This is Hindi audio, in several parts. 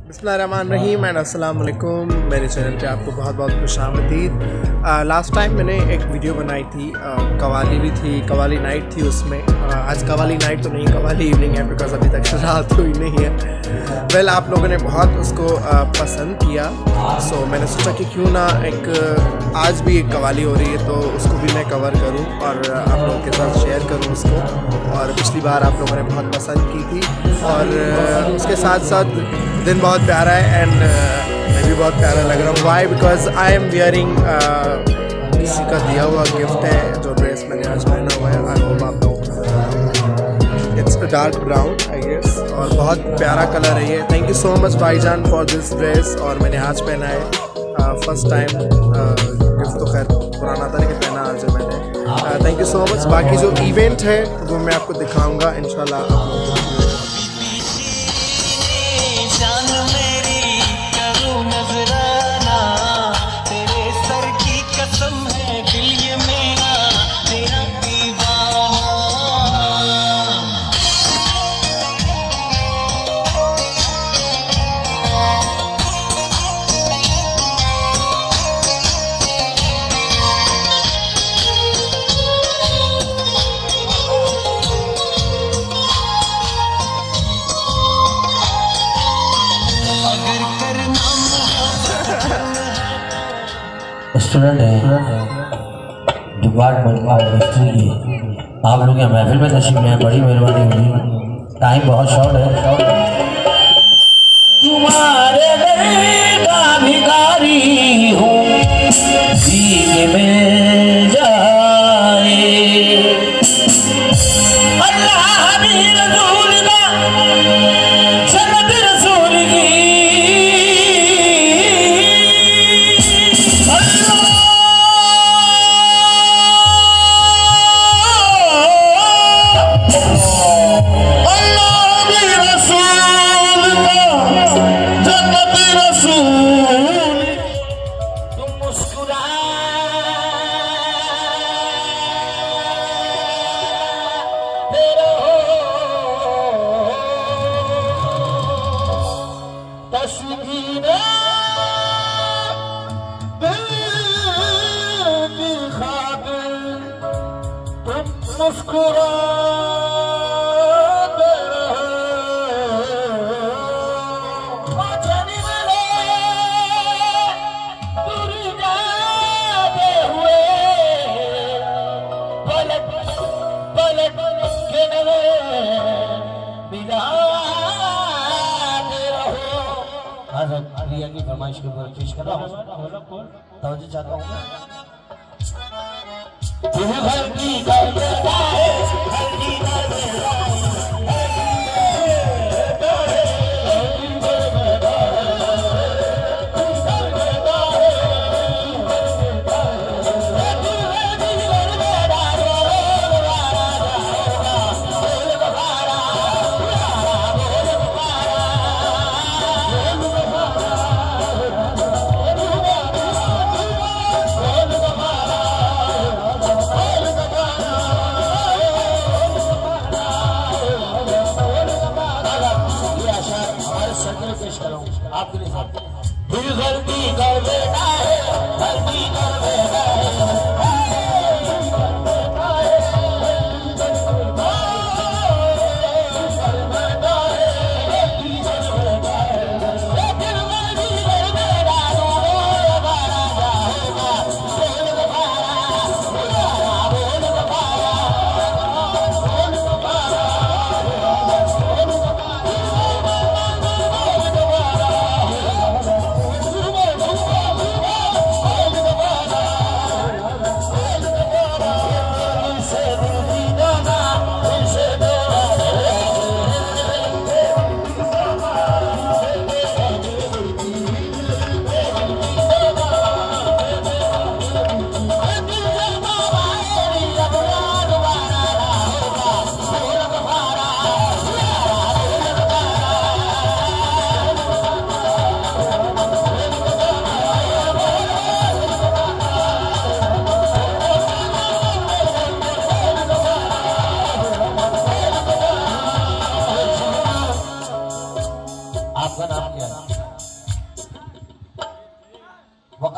बिस्मिल्लाहिर्रहमानिर्रहीम एंड अस्सलाम वालेकुम। मेरे चैनल पे आपको बहुत बहुत खुशामदीद। लास्ट टाइम मैंने एक वीडियो बनाई थी, कवाली भी थी, कवाली नाइट थी उसमें। आज कवाली नाइट तो नहीं, कवाली इवनिंग है, बिकॉज अभी तक रात हुई नहीं है। वेल, आप लोगों ने बहुत उसको पसंद किया, सो मैंने सोचा कि क्यों ना एक आज भी एक कवाली हो रही है तो उसको भी मैं कवर करूं और आप लोगों के साथ शेयर करूं उसको। और पिछली बार आप लोगों ने बहुत पसंद की थी और उसके साथ साथ दिन बहुत प्यारा है एंड मैं भी बहुत प्यारा लग रहा हूँ। Why? Because I am wearing किसी का दिया हुआ गिफ्ट है जो ड्रेस मैंने आज पहना हुआ है। आई होप आप लोग, it's dark brown I guess, और बहुत प्यारा कलर है ये। थैंक यू सो मच भाईजान फॉर दिस ड्रेस। और मैंने आज पहना है फर्स्ट टाइम, गिफ्ट तो खैर पुराना था लेकिन पहना आज है मैंने। Thank you so much. बाकी जो इवेंट है वो मैं आपको दिखाऊंगा इंशाल्लाह। स्टूडेंट है डिपार्टमेंट हिस्ट्री की, आप लोग यहाँ महफिल में तशरीफ में, बड़ी मेहरबानी होगी। टाइम बहुत शॉर्ट है। तुम्हारे दर का भिखारी हूँ, भीख मिल जाए। अल्लाह भी रसूल का, सनत रसूल की। प्रिया की फरमाइश के ऊपर पेश कर रहा हूँ, तवज्जो चाहता हूँ। आपके लिए गलती कर बेटा है, गलती कर बेटा है।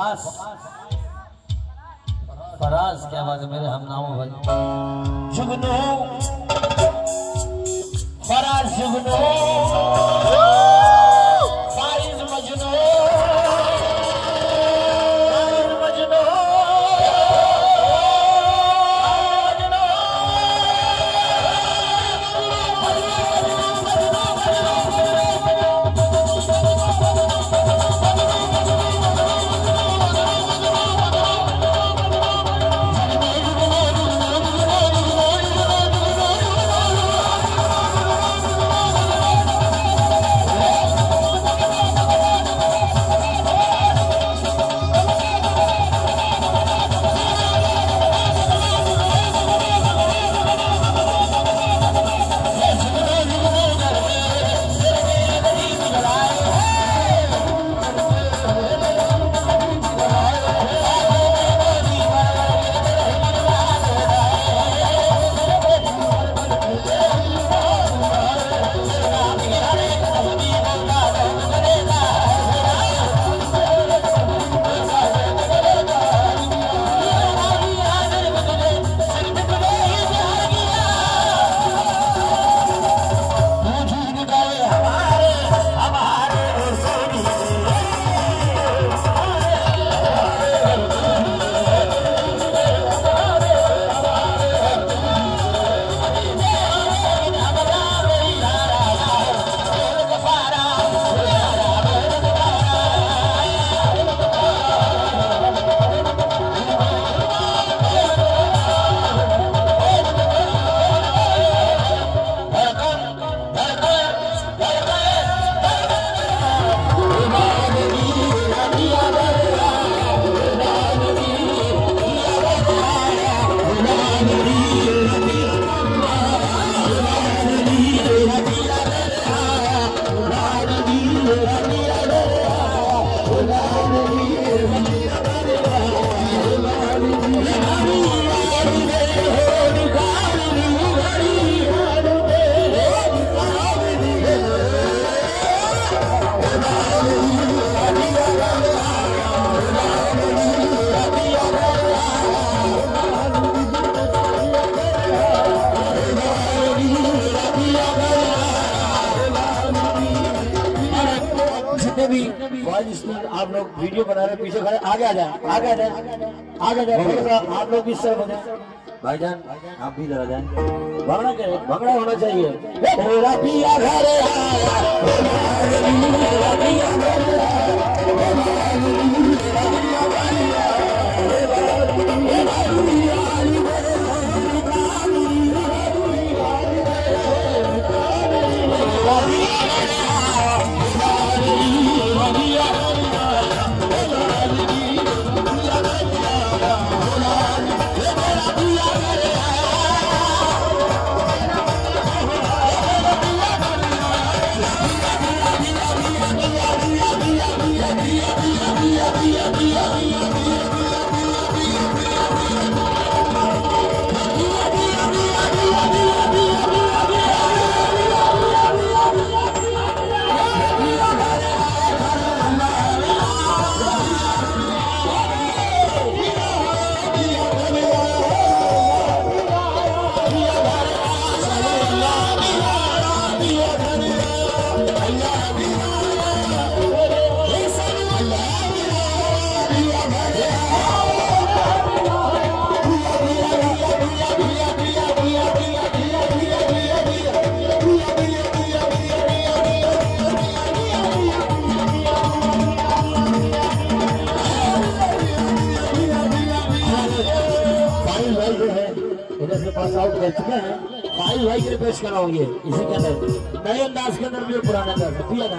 फराज क्या बात है मेरे हम नाम भाई जुगनू फराज जुगनू फारिज मजनू आप लोग वीडियो बना रहे पीछे खड़े आगे आ जाए आगे आ जाए आगे आ जाए थोड़ा सा आप लोग इस तरफ हो जाए भाईजान आप भी इधर आ जाए भंगड़ा के भंगड़ा होना चाहिए तेरा पिया घर पास आउट कर चुके हैं भाई भाई के पेश कराओगे इसी के अंदर नए अंदाज के अंदर भी पुराना अंदाज पिया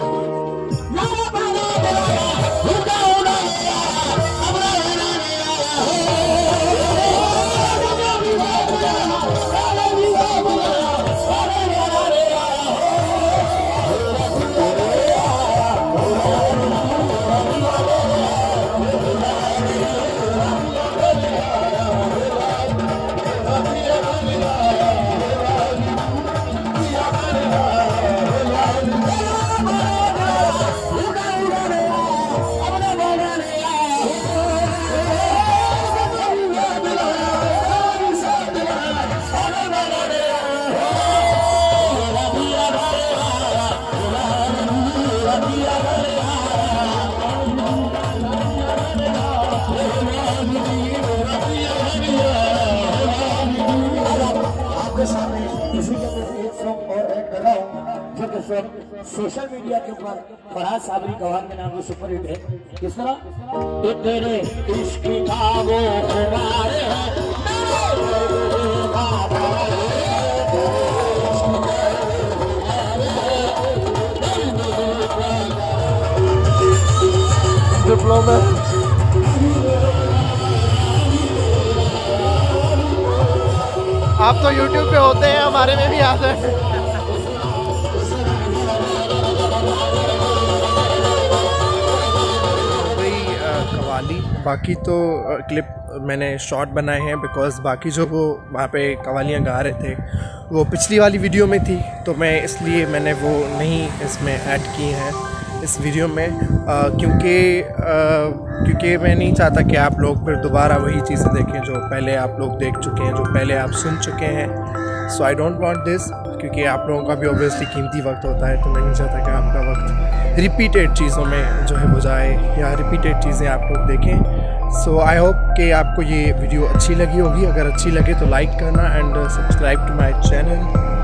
लगा हूँ जो कि सोशल मीडिया के ऊपर फराज साबरी कवाल के नाम से सुपर हिट है। किस तरह तेरे इश्क का वो खुमार है डिप्लोमा आप तो YouTube पे होते हैं, हमारे में भी आते हैं। कवाली बाकी तो क्लिप मैंने शॉर्ट बनाए हैं बिकॉज़ बाकी जो वो वहाँ पे कवालियाँ गा रहे थे वो पिछली वाली वीडियो में थी, तो मैं इसलिए मैंने वो नहीं इसमें ऐड की हैं इस वीडियो में, क्योंकि मैं नहीं चाहता कि आप लोग फिर दोबारा वही चीज़ें देखें जो पहले आप लोग देख चुके हैं, जो पहले आप सुन चुके हैं। So I don't want this, क्योंकि आप लोगों का भी ऑब्वियसली कीमती वक्त होता है, तो मैं नहीं चाहता कि आपका वक्त रिपीटेड चीज़ों में जो है वो जाए या रिपीटेड चीज़ें आप लोग देखें। सो आई होप कि आपको ये वीडियो अच्छी लगी होगी। अगर अच्छी लगे तो लाइक करना and subscribe to my channel.